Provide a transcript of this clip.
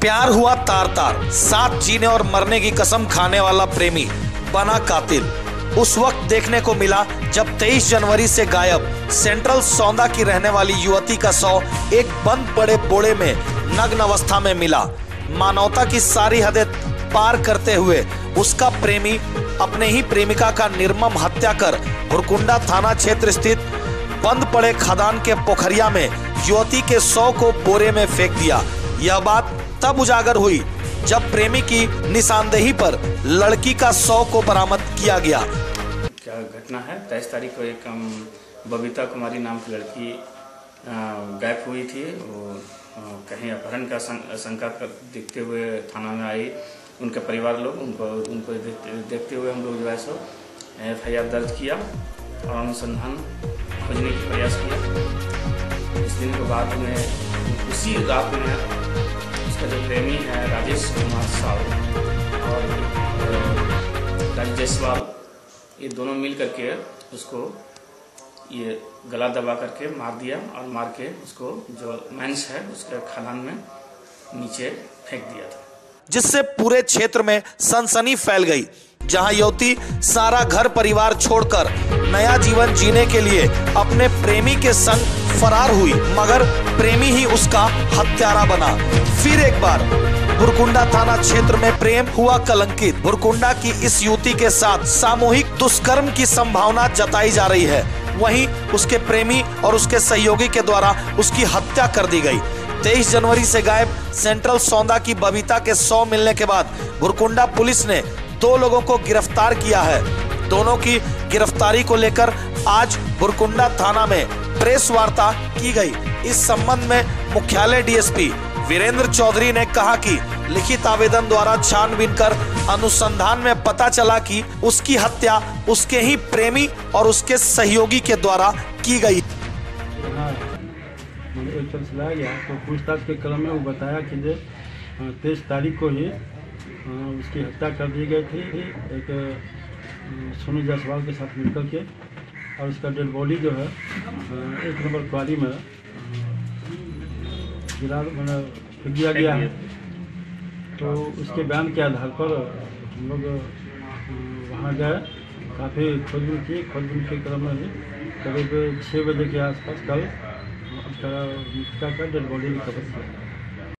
प्यार हुआ तार तार, साथ जीने और मरने की कसम खाने वाला प्रेमी बना कातिल। उस वक्त देखने को मिला जब 23 जनवरी से गायब सेंट्रल सौंदा की रहने वाली युवती का शव एक बंद पड़े बोड़े में नग्न अवस्था में मिला। मानवता की सारी हदें पार करते हुए उसका प्रेमी अपने ही प्रेमिका का निर्मम हत्या कर भुरकुंडा थाना क्षेत्र स्थित बंद पड़े खदान के पोखरिया में युवती के शव को बोरे में फेंक दिया। यह बात तब उजागर हुई जब प्रेमी की निशानदेही पर लड़की का शव को बरामद किया गया। क्या घटना है, 23 तारीख को एक बबीता कुमारी नाम की लड़की गायब हुई थी। वो कहीं अपहरण का शंका देखते हुए थाना में आई। उनके परिवार लोग उनको देखते हुए हम लोग जो है सो FIR दर्ज किया और अनुसंधान खोजने की प्रयास किया। इस दिन के बाद में उसी रात में उसका जो प्रेमी है राजेश कुमार साहू और राजेश जायसवाल, ये दोनों मिल करके उसको ये गला दबा करके मार दिया और मार के उसको जो मैंस है उसके खदान में नीचे फेंक दिया था, जिससे पूरे क्षेत्र में सनसनी फैल गई। जहां युवती सारा घर परिवार छोड़कर नया जीवन जीने के लिए अपने प्रेमी के संग फरार हुई, मगर प्रेमी ही उसका हत्यारा बना। फिर एक बार भुरकुंडा थाना क्षेत्र में प्रेम हुआ कलंकित। भुरकुंडा की इस युवती के साथ सामूहिक दुष्कर्म की संभावना जताई जा रही है। वहीं उसके प्रेमी और उसके सहयोगी के द्वारा उसकी हत्या कर दी गई। 23 जनवरी से गायब सेंट्रल सौंदा की बबीता के शव मिलने के बाद भुरकुंडा पुलिस ने 2 लोगों को गिरफ्तार किया है। दोनों की गिरफ्तारी को लेकर आज भुरकुंडा थाना में प्रेस वार्ता की गई। इस संबंध में मुख्यालय DSP वीरेंद्र चौधरी ने कहा कि लिखित आवेदन द्वारा छानबीन कर अनुसंधान में पता चला कि उसकी हत्या उसके ही प्रेमी और उसके सहयोगी के द्वारा की गई। एक चलाया गया तो पूछताछ के क्रम में वो बताया कि 23 तारीख को ही उसकी हत्या कर दी गई थी एक सोनू जायसवाल के साथ मिलकर के, और उसका डेड बॉडी जो है 1 नंबर क्वारी में फेंक दिया गया है। तो उसके बयान के आधार पर हम लोग वहाँ गए, काफ़ी खोजबीन की। खोजबीन के क्रम में ही करीब 6 बजे के आसपास कल उसका डेड बॉडी रिकवर किया।